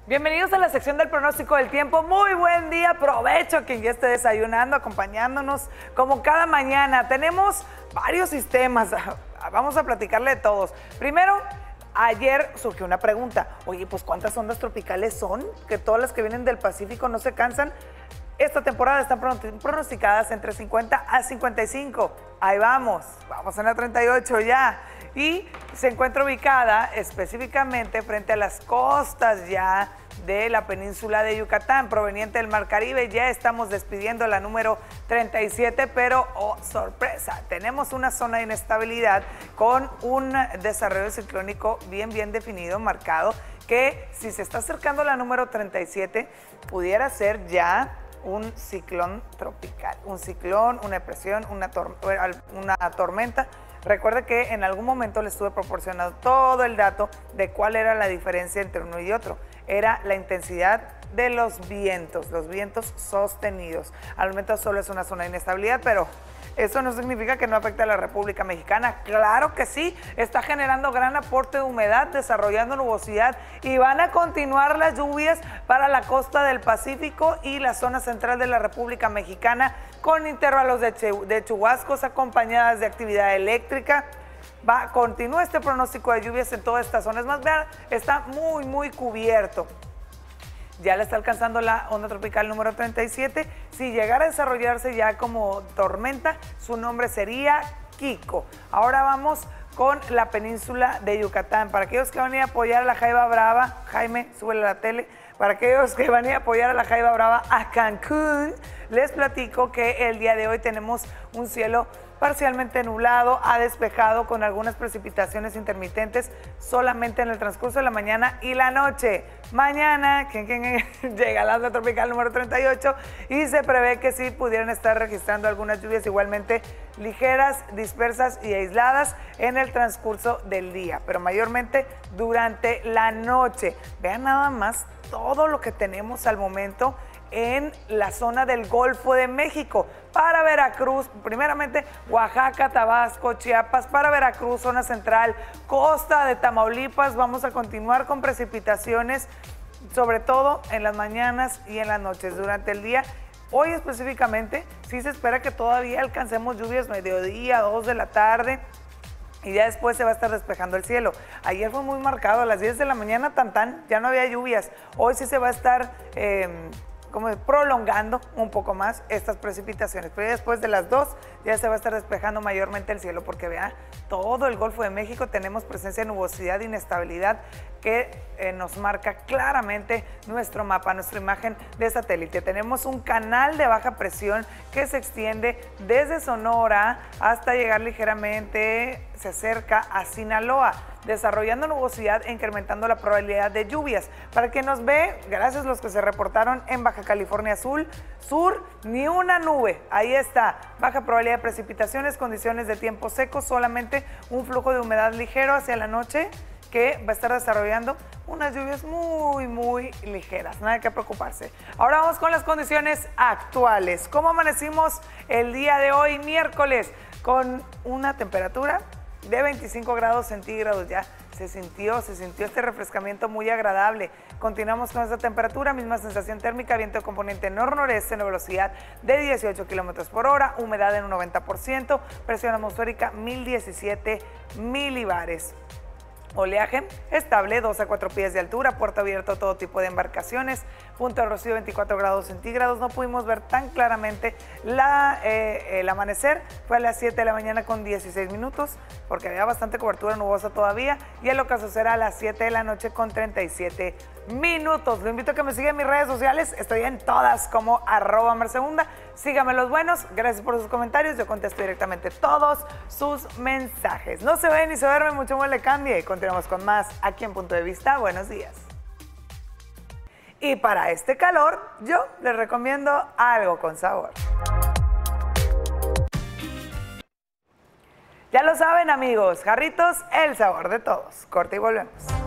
Bienvenidos a la sección del pronóstico del tiempo. Muy buen día, aprovecho quien ya esté desayunando, acompañándonos como cada mañana. Tenemos varios sistemas, vamos a platicarle de todos. Primero, ayer surgió una pregunta, oye, pues ¿cuántas ondas tropicales son? Que todas las que vienen del Pacífico no se cansan. Esta temporada están pronosticadas entre 50 a 55. Ahí vamos en la 38 ya. Y se encuentra ubicada específicamente frente a las costas ya de la península de Yucatán, proveniente del Mar Caribe. Ya estamos despidiendo la número 37, pero oh, sorpresa, tenemos una zona de inestabilidad con un desarrollo ciclónico bien definido, marcado, que si se está acercando la número 37, pudiera ser ya un ciclón tropical, un ciclón, una depresión, una tormenta. Recuerde que en algún momento le estuve proporcionando todo el dato de cuál era la diferencia entre uno y otro. Era la intensidad de los vientos sostenidos. Al momento solo es una zona de inestabilidad, pero eso no significa que no afecte a la República Mexicana. Claro que sí, está generando gran aporte de humedad, desarrollando nubosidad y van a continuar las lluvias para la costa del Pacífico y la zona central de la República Mexicana, con intervalos de chubascos acompañadas de actividad eléctrica. Continúa este pronóstico de lluvias en toda esta zona. Es más, vean, está muy cubierto. Ya le está alcanzando la onda tropical número 37. Si llegara a desarrollarse ya como tormenta, su nombre sería Kiko. Ahora vamos con la península de Yucatán. Para aquellos que van a ir a apoyar a la Jaiba Brava, Jaime, súbele a la tele. Para aquellos que van a ir a apoyar a la Jaiba Brava a Cancún, les platico que el día de hoy tenemos un cielo parcialmente nublado a despejado con algunas precipitaciones intermitentes solamente en el transcurso de la mañana y la noche. Mañana llega la onda tropical número 38 y se prevé que sí pudieran estar registrando algunas lluvias igualmente ligeras, dispersas y aisladas en el transcurso del día, pero mayormente durante la noche. Vean nada más todo lo que tenemos al momento en la zona del Golfo de México. Para Veracruz, primeramente Oaxaca, Tabasco, Chiapas, para Veracruz, zona central, costa de Tamaulipas, vamos a continuar con precipitaciones, sobre todo en las mañanas y en las noches. Durante el día, hoy específicamente, sí se espera que todavía alcancemos lluvias mediodía, 2 de la tarde, y ya después se va a estar despejando el cielo. Ayer fue muy marcado, a las 10 de la mañana, ya no había lluvias. Hoy sí se va a estar como prolongando un poco más estas precipitaciones, pero ya después de las 2 ya se va a estar despejando mayormente el cielo, porque vean, todo el Golfo de México tenemos presencia de nubosidad e inestabilidad que nos marca claramente nuestro mapa, nuestra imagen de satélite. Tenemos un canal de baja presión que se extiende desde Sonora hasta llegar ligeramente, se acerca a Sinaloa, desarrollando nubosidad e incrementando la probabilidad de lluvias. Para quien nos ve, gracias a los que se reportaron en Baja California Sur, ni una nube, ahí está, baja probabilidad de precipitaciones, condiciones de tiempo seco, solamente un flujo de humedad ligero hacia la noche que va a estar desarrollando unas lluvias muy ligeras, nada que preocuparse. Ahora vamos con las condiciones actuales. ¿Cómo amanecimos el día de hoy, miércoles? Con una temperatura de 25 grados centígrados, ya se sintió este refrescamiento muy agradable. Continuamos con esta temperatura, misma sensación térmica, viento de componente nor-noreste, una velocidad de 18 kilómetros por hora, humedad en un 90%, presión atmosférica 1017 milibares. Oleaje estable, 2 a 4 pies de altura, puerto abierto a todo tipo de embarcaciones, punto de rocío 24 grados centígrados. No pudimos ver tan claramente el amanecer, fue a las 7 de la mañana con 16 minutos, porque había bastante cobertura nubosa todavía, y el ocaso será a las 7 de la noche con 37 minutos. Lo invito a que me siga en mis redes sociales, estoy en todas como @marsegunda. Síganme los buenos, gracias por sus comentarios, yo contesto directamente todos sus mensajes. No se ven ni se duermen, mucho más le cambie. Continuamos con más aquí en Punto de Vista. Buenos días. Y para este calor, yo les recomiendo algo con sabor. Ya lo saben, amigos, Jarritos, el sabor de todos. Corte y volvemos.